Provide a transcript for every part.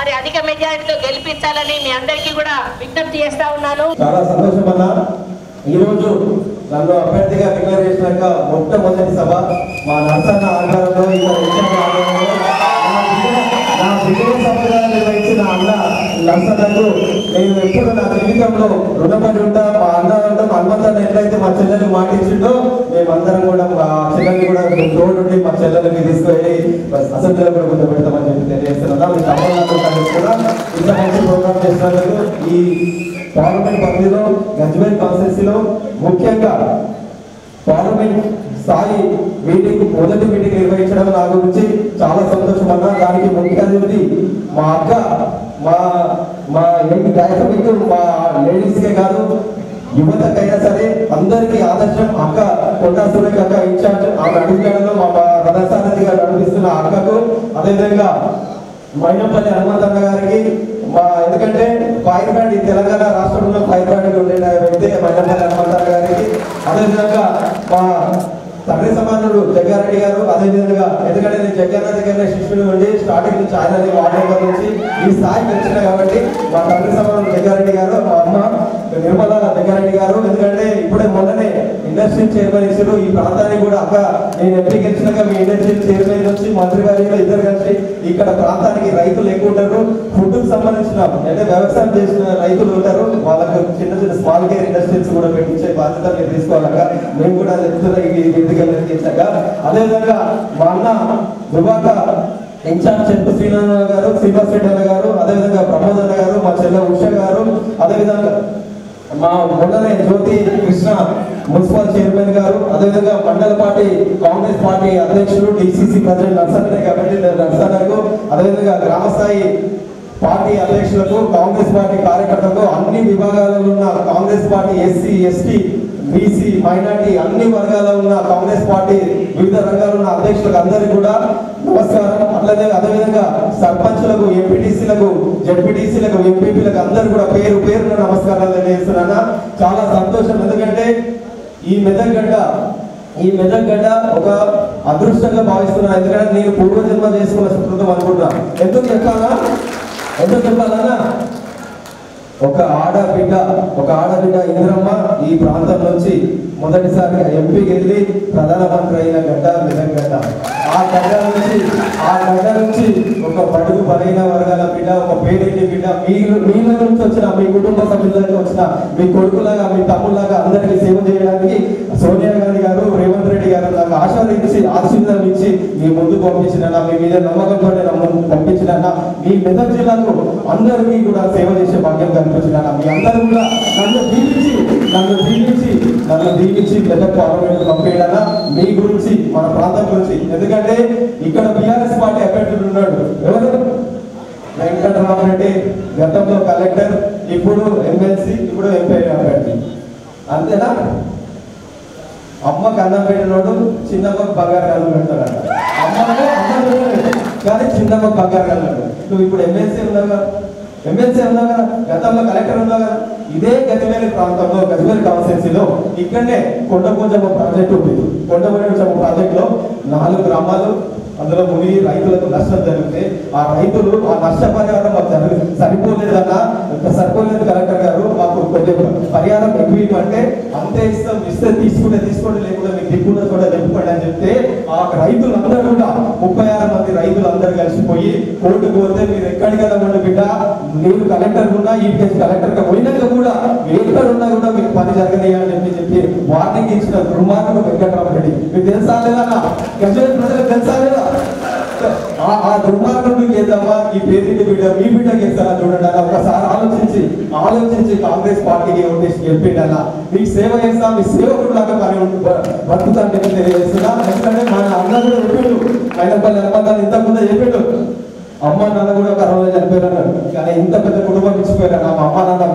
మరి అధిక మెజారిటీతో గెలిపించాలని మీ అందరికీ కూడా విజ్ఞప్తి చేస్తా ఉన్నాను. చాలా సంతోషం అన్న. ఈ రోజు నన్ను అభ్యర్థిగా డిక్లేర్ చేసినాక మొట్టమొదటి సభ మా నర్సన్న ఆధ్వర్యంలో నా విజయ సభగా నిర్వహించిన అన్న నర్సన్నకు నేను ఎప్పుడు నా జీవితంలో రుణపడి ఉంటా. మా అన్న హనుమంతన్న ఎట్లయితే మా చెల్లెలు మాటించిండో మేమందరం కూడా మా చెల్లెల్ని కూడా తోడు ఉండి మా చెల్లెలకి తీసుకువెళ్ళి అసెంబ్లీలో కూడా ముందు పెడతామని చెప్పి తెలియజేస్తున్నా. మీ తమ్ముళ్ళతో కలిసి కూడా ఇంత మంచి ప్రోగ్రామ్ చేసినందుకు ఈ పార్లమెంట్ పరిధిలో గజ్వేల్ కాన్స్టిట్యున్సీలో ముఖ్యంగా పార్లమెంట్ స్థాయి మీటింగ్ మొదటి మీటింగ్ నిర్వహించడం నా గురించి చాలా సంతోషం అన్నా. దానికి ముఖ్య అతిథి మా అక్క, మా డైనమిక్ మా లేడీస్కే కాదు యువతకైనా సరే అందరికీ ఆదర్శం అక్క కొండా సురేఖ అక్క ఇన్ఛార్జ్. ఆమె అడుగుజాడలో మా రథసారథి గారు నడిపిస్తున్న అక్కకు, అదేవిధంగా మైనంపల్లి హనుమంతన్న గారికి, ఎందుకంటే ఫైర్ బ్రాండ్ తెలంగాణ రాష్ట్రంలో ఫైర్ బ్రాండ్ ఉండే వ్యక్తి మైనంపల్లి హనుమంతన్న గారికి, అదేవిధంగా మా తండ్రి సమానుడు జగ్గారెడ్డి గారు, అదేవిధంగా ఎందుకంటే నేను జగ్గన్న దగ్గర శిష్యుడు ఉండి స్టార్టింగ్ నుంచి ఆయన వార్డు మెంబర్ నుంచి ఈ స్థాయికి వచ్చిన కాబట్టి మా తండ్రి సమానుడు జగ్గారెడ్డి గారు, మా అమ్మ నిర్మల జగ్గారెడ్డి గారు, ఎందుకంటే ఇప్పుడే మొన్ననే ఇండస్ట్రీ చైర్మన్ ఇచ్చారు ఈ ప్రాంతానికి కూడా. అక్క నేను ఎంపీ గెలిచినాక మీ ఇండస్ట్రీ చైర్మన్ వచ్చి మంత్రి గారు ఇద్దరు కలిసి ఇక్కడ ప్రాంతానికి రైతులు ఎక్కువ ఉంటారు, ఫుడ్ కు సంబంధించిన అంటే వ్యవసాయం చేసిన రైతులు ఉంటారు, వాళ్ళకు చిన్న చిన్న స్మాల్ కేర్ ఇండస్ట్రీస్ కూడా పెట్టించే బాధ్యత మీరు తీసుకోవాలక మేము కూడా చెప్తున్నా. అదేవిధంగా మా అన్న దుబాక ఇన్ఛార్జ్ చెంపు శ్రీనారాయణ గారు, శ్రీనివాస్ రెడ్డి అన్న గారు, అదేవిధంగా ప్రమోద్ అన్న గారు, మా చెల్లె ఉష గారు, అదేవిధంగా మా మొన్ననే జ్యోతి కృష్ణ మున్సిపల్ చైర్మన్ గారు, అదేవిధంగా మండల పార్టీ కాంగ్రెస్ పార్టీ అధ్యక్షులు డిసిసి ప్రెసిడెంట్ నర్సన్న కాబట్టి నర్సన్నకు, అదేవిధంగా గ్రామస్థాయి పార్టీ అధ్యక్షులకు, కాంగ్రెస్ పార్టీ కార్యకర్తలకు, అన్ని విభాగాలలో ఉన్న Congress party SC ST BC minority అన్ని వర్గాల్లో ఉన్న కాంగ్రెస్ పార్టీ వివిధ రంగాల్లో ఉన్న అధ్యక్షులకు అందరికీ కూడా నమస్కారం. అదేవిధంగా సర్పంచులకు, ఎంపీటీసీలకు, జడ్పీటీసీలకు, ఎంపీపీలకు అందరూ కూడా పేరు పేరున నమస్కారాలు తెలియజేస్తున్నా. చాలా సంతోషం. ఎందుకంటే ఈ మెదక్ గడ్డ ఒక అదృష్టంగా భావిస్తున్నాను. ఎందుకంటే నేను పూర్వజన్మ చేసుకున్న సుకృతం అనుకుంటున్నా. ఎందుకు చెప్పాలన్నా ఒక ఆడబిడ్డ ఇంద్రమ్మ ఈ ప్రాంతం నుంచి మొదటిసారిగా ఎంపీకి వెళ్ళి ప్రధానమంత్రి అయిన గడ్డ మెదక్ గడ్డ. ఆ గడ్డ నుంచి ఒక బడుగు బలైన వర్గాల బిడ్డ, ఒక పేరెంటి బిడ్డ, మీల నుంచి వచ్చిన మీ కుటుంబ సభ్యులకి వచ్చిన మీ కొడుకులాగా మీ తమ్ముళ్ళగా అందరికీ సేవ చేయడానికి సోనియా గాంధీ గారు, రేవంత్ రెడ్డి గారు నాకు ఆశీర్వాదం ఇచ్చి మీ ముందు పంపించిన, మీ మీద నమ్మకంతో పంపించిన మీ మెదక్ జిల్లాకు అందరికీ కూడా సేవ చేసే భాగ్యం కనిపించిన మీ అందరూ కూడా నన్ను దీవించి మెదక్ పార్లమెంట్ పంపేయడన్నా మీ గురించి మన ప్రాంతం గురించి. ఎందుకంటే ఇక్కడ బీఆర్ఎస్ పార్టీ అభ్యర్థులు ఉన్నాడు ఎవరు, వెంకటరామరెడ్డి, గతంలో కలెక్టర్, ఇప్పుడు ఎమ్మెల్సీ, ఇప్పుడు ఎంపీ అభ్యర్థి. అంతేనా? అమ్మకు అన్నం పెట్టినోడు చిన్నమ్మకు బంగారు కళ్ళు పెడతాడు. కానీ చిన్నమ్మకు బంగారు కళ్ళు. నువ్వు ఇప్పుడు ఎమ్మెల్సీ ఉన్నావు కదా, గతంలో కలెక్టర్ ఉన్నావు కదా. ఇదే గజ్వేల్ ప్రాంతంలో గజ్వేల్ కాన్స్టిట్యున్సీలో ఇక్కడనే కొండపోచమ్మ ప్రాజెక్టు ఉంది. కొండపోచమ్మ ప్రాజెక్టులో 4 గ్రామాలు అందులో మునిగి రైతులకు నష్టం జరిగితే ఆ రైతులు ఆ నష్టపరిహారం మాకు సరిపోలేదన్నా, సరిపోలేదు కలెక్టర్ గారు, మాకు కొంచెం పరిహారం ఎక్కువ అంటే అంతే ఇస్తాం, ఇస్తే తీసుకోండి లేకుండా మీకు దిక్కున్న కూడా చెప్పుకోండి అని చెప్తే ఆ రైతులందరూ కూడా 36 మంది రైతులు అందరూ కలిసిపోయి కోర్టుకు పోతే మీరు ఎక్కడికైనా ఉండి బిడ్డ, నేను కలెక్టర్ ఉన్నా ఈ కలెక్టర్గా పోయినాక కూడా ఎక్కడున్నా కూడా మీకు పని జరగలేదని చెప్పి వార్నింగ్ ఇచ్చిన దుర్మార్గుడు వెంకటరామరెడ్డి. మీకు తెలుసా లేదా? గజ్వేల్ ప్రజలకు తెలుసా లేదా? ఆ దుర్మార్గుడు చేద్దామా ఈ పేరుని బిడ్డ మీ బిడ్డ చేస్తారా చూడండి అన్న. ఒకసారి ఆలోచించి కాంగ్రెస్ పార్టీకి ఓటేసి గెలిపిండన్నా. మీకు సేవ చేస్తా, మీ సేవకుడు లాగా పని బతుకుతాను తెలియజేస్తున్నా. ఎందుకంటే మన అన్న కూడా చెప్పిండు, మైనంపల్లి హనుమంతన్న ఇంతకుముందే చెప్పిండు, అమ్మ నాన్న కూడా కరోనా చనిపోయారు కానీ ఇంత పెద్ద కుటుంబం ఇచ్చిపోయారు. మా అమ్మ నాన్న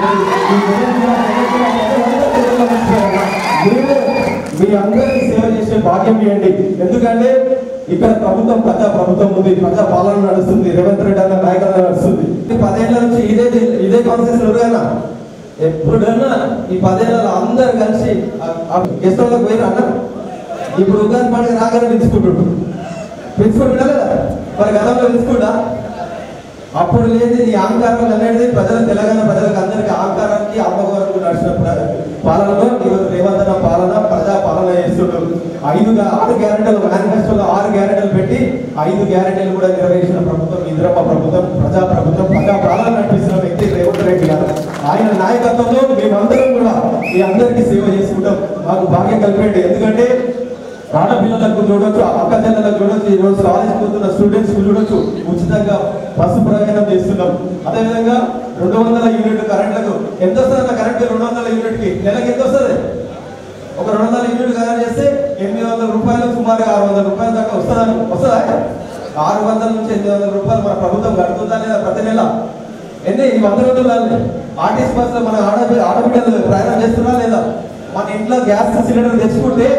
మీ అందరికీ సేవ చేసే భాగ్యం ఇవ్వండి. ఎందుకంటే ఇక్కడ ప్రభుత్వం ప్రజా ప్రభుత్వం ఉంది, ప్రజా పాలన నడుస్తుంది, రేవంత్ రెడ్డి అన్న నాయకత్వం నడుస్తుంది. 10 ఏళ్ల నుంచి ఇదే కాన్సెన్స్ ఎవరైనా ఎప్పుడన్నా ఈ 10 ఏళ్ళలో అందరు కలిసి గెస్ట్లకు పోయినా అన్న. ఇప్పుడు ఉగాది పండుగ రాగానే పిలుచుకుంటుండ్రు కదా, మరి గతంలో పిలుచుకుంటా అప్పుడు లేదు ఈ అహంకారం అనేది తెలంగాణ ప్రజలకు అందరికీ అహంకారానికి అమ్మగారు నడిచిన పాలనలో ఈరోజు రేవంత్ అన్న పాలన ప్రజా పాలన చేస్తుండ్రు. 6 గ్యారెంటీలు మేనిఫెస్టోలో 6 గ్యారెంటీలు పెట్టి 5 గ్యారెంటీలు కూడా నెరవేర్చిన ప్రభుత్వం ఇందిరమ్మ ప్రభుత్వం, ప్రజా పాలన నడిపిస్తున్న వ్యక్తి రేవంత్ రెడ్డి గారు. ఆయన నాయకత్వంలో మేమందరం కూడా మీ అందరికీ సేవ చేసుకుంటాం. మాకు భాగ్యం కలిపేయండి. ఎందుకంటే ఆడపిల్లలకు చూడొచ్చు, అక్క చెల్లెలకు చూడొచ్చు, ఈరోజు కాలేజ్ పోతున్న స్టూడెంట్స్ చూడొచ్చు, ఉచితంగా బస్సు ప్రయాణం చేస్తున్నాం. అదేవిధంగా 200 యూనిట్ కరెంట్లకు ఎంత వస్తుంది? కరెంట్ 200 యూనిట్కి నెలకి ఎంత వస్తుంది? ఒక 200 యూనిట్ కరెంట్ చేస్తే 800 రూపాయలు, సుమారు 600 రూపాయల దాకా వస్తుందా? 600 నుంచి 800 రూపాయలు మన ప్రభుత్వం కడుతుందా లేదా ప్రతి నెల? ఈ 100 రోజులు ఆర్టీసీ బస్సులో మన ఆడబిడ్డలు ప్రయాణం చేస్తున్నా లేదా? మన ఇంట్లో గ్యాస్ సిలిండర్ తెచ్చుకుంటే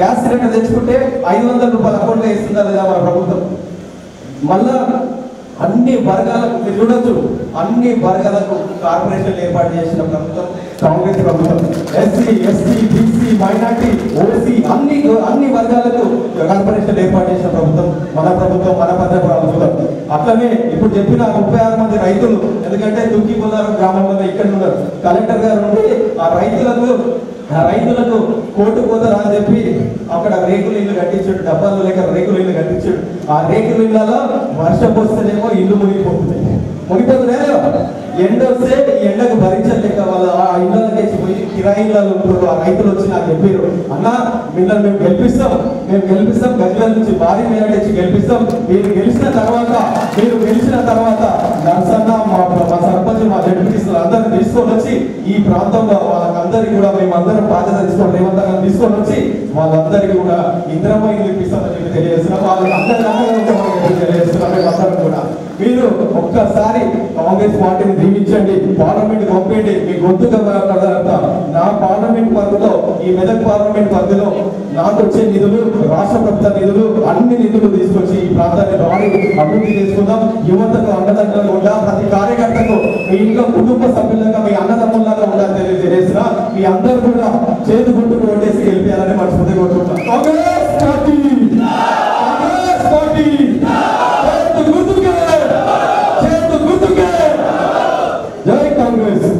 500 రూపాయల అకౌంట్లో ఇస్తుందా లేదా మన ప్రభుత్వం? మళ్ళా అన్ని వర్గాలకు మీరు చూడొచ్చు, అన్ని వర్గాలకు కార్పొరేషన్లు ఏర్పాటు చేసిన ప్రభుత్వం కాంగ్రెస్ ప్రభుత్వం. SC, ST, BC, minority, OC అన్ని వర్గాలకు కార్పొరేషన్లు ఏర్పాటు చేసిన ప్రభుత్వం మన ప్రభుత్వం. అట్లనే ఇప్పుడు చెప్పిన 36 మంది రైతులు, ఎందుకంటే దుక్కిపోలారం గ్రామంలో ఇక్కడ ఉన్నారు, కలెక్టర్ గారు ఉండి ఆ రైతులకు కోర్టు పోతారా అని చెప్పి అక్కడ రేకుల ఇల్లు కట్టించాడు, డబ్బాలు లేక రేకుల ఇల్లు కట్టించాడు. ఆ రేకుల ఇళ్ళలో వర్షం వస్తేనేమో ఇల్లు మునిగిపోతున్నాయి. ఎండ వస్తే ఈ ఎండకు భరించలేక వాళ్ళు ఆ ఇళ్ళకి పోయి కిరాయిలలో ఉంటారు. ఆ రైతులు వచ్చి నాకు చెప్పారు, అన్న మిమ్మల్ని మేము గెలిపిస్తాం, గజ్వేల్ నుంచి భారీ మేరటి గెలిపిస్తాం. మీరు గెలిచిన తర్వాత నర్సన్న మా సర్పంచ్ మా జడ్పీటీసీలు అందరినీ తీసుకొని వచ్చి ఈ ప్రాంతంలో వాళ్ళందరికీ కూడా మేమందరం బాధ్యత తీసుకొని రేవంత్ తీసుకొని వచ్చి వాళ్ళందరికీ కూడా ఇంద్రమ్మ ఇల్లు ఇప్పిస్తామని చెప్పి తెలియజేస్తున్నాం. వాళ్ళకి అందరికీ తెలియజేస్తున్నాం. మేమందరం కూడా మీరు ఒక్కసారి కాంగ్రెస్ పార్టీని దీవించండి, పార్లమెంట్ పంపండి. మీ గొంతుగా నా పార్లమెంట్ పరిధిలో, ఈ మెదక్ పార్లమెంట్ పరిధిలో నాకు వచ్చే నిధులు, రాష్ట్ర ప్రభుత్వ నిధులు, అన్ని నిధులు తీసుకొచ్చి ఈ ప్రాంతాన్ని బాగా అభివృద్ధి చేసుకుందాం. యువతకు అండదండలు ఉండా, ప్రతి కార్యకర్తకు మీ ఇంట్లో కుటుంబ సభ్యులుగా మీ అన్నదమ్ములాగా ఉండాలని తెలియజేస్తున్నా. మీ అందరూ కూడా చేతి గుర్తుకు ఓటేసి గెలిపేయాలని మనస్ఫూర్తిగా కోరుకుంటున్నాం. కాంగ్రెస్ పార్టీ